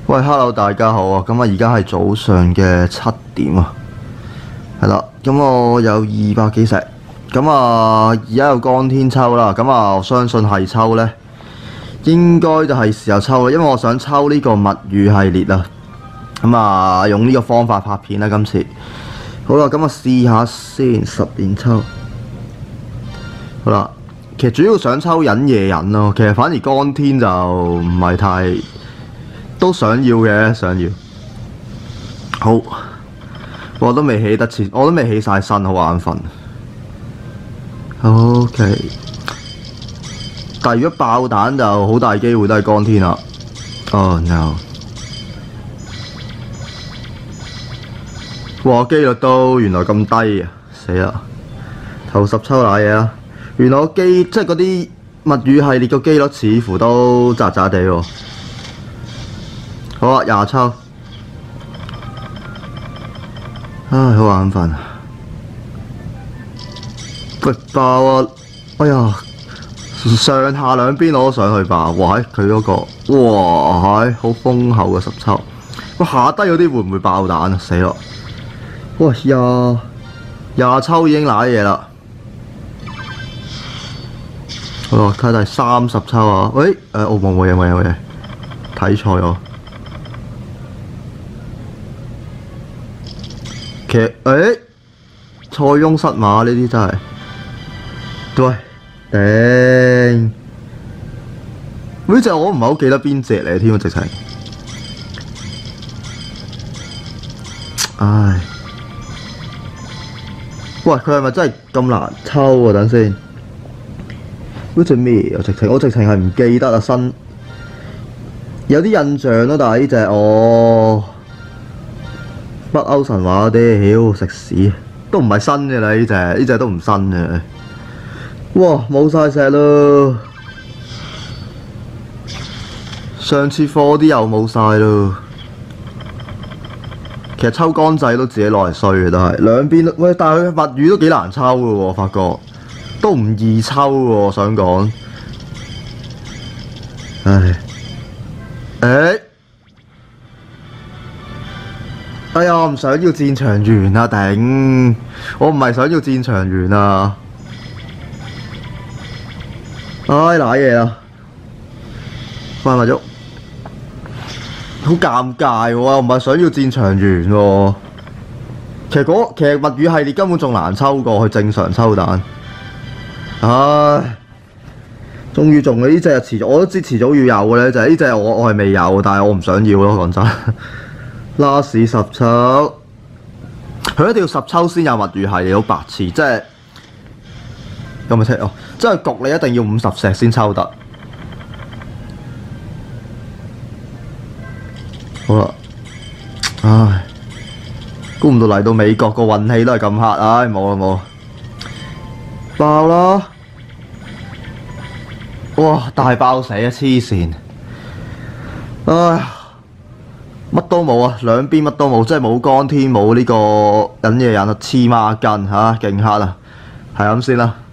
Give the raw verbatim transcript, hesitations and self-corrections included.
喂，hello，大家好啊！咁啊，而家係早上嘅七點啊，係啦。咁我有二百幾石，咁啊，而家有乾天抽啦。咁啊，我相信係抽呢，應該就係時候抽啦，因為我想抽呢個物語系列啊。咁啊，用呢個方法拍片啦，今次。好啦，咁啊，試下先，十連抽。好啦，其實主要想抽隱夜人咯，其實反而乾天就唔係太。都想要嘅，想要。好，我都未起得切，我都未起晒身，好眼瞓。OK， 但係如果爆彈就好大機會都係乾天啦。Oh no！ 哇，機率都原來咁低啊！死啦！頭十抽瀨嘢啦。原來我機即係嗰啲物語系列個機率似乎都渣渣地喎。好啊，廿抽，唉，好眼瞓。喂，爆啊！哎呀，上下兩邊我都想去爆。哇，佢嗰個，哇，係好豐厚嘅十抽。喂，下低嗰啲會唔會爆彈啊？死咯！喂，廿廿抽已經瀨嘢啦。好啦，睇第三十抽啊！喂，誒，我冇冇嘢冇嘢冇嘢，睇錯咗。其實誒，塞翁失馬呢啲真係，喂，頂！呢隻我唔係好記得邊隻嚟添啊，直情。唉，喂，佢係咪真係咁難抽啊？等先，呢隻咩啊？直情我直情係唔記得啊，新有啲印象咯，但係呢隻我。北歐神話嗰啲，妖食屎，都唔係新嘅啦！呢隻呢隻都唔新嘅。哇，冇晒石咯！上次貨啲又冇晒咯。其實抽乾仔都自己攞嚟衰嘅都係，兩邊喂，但係佢物語都幾難抽嘅喎，我發覺都唔易抽喎，我想講。唉，誒、欸。哎呀，我唔想要戰場完啊！頂，我唔係想要戰場完啊！唉，瀨嘢啦，翻埋喐，好尷尬喎！我唔係想要戰場完喎。其實嗰其實物語系列根本仲難抽過佢正常抽彈。唉，終於中啦！呢隻遲早我都知遲早要有嘅咧，就係呢隻我我係未有，但係我唔想要咯，講真。last 十抽，佢一定要十抽先有物語系列，好白痴，即係有冇車哦？即係焗你一定要五十石先抽得。好啦，唉，估唔到嚟到美國個運氣都係咁黑，唉，冇啦冇，爆啦！哇，大爆死啊！黐線，唉。乜都冇啊，兩邊乜都冇，即係冇乾天，冇呢個隱夜人啊，黐孖筋嚇，勁黑啊，係咁先啦。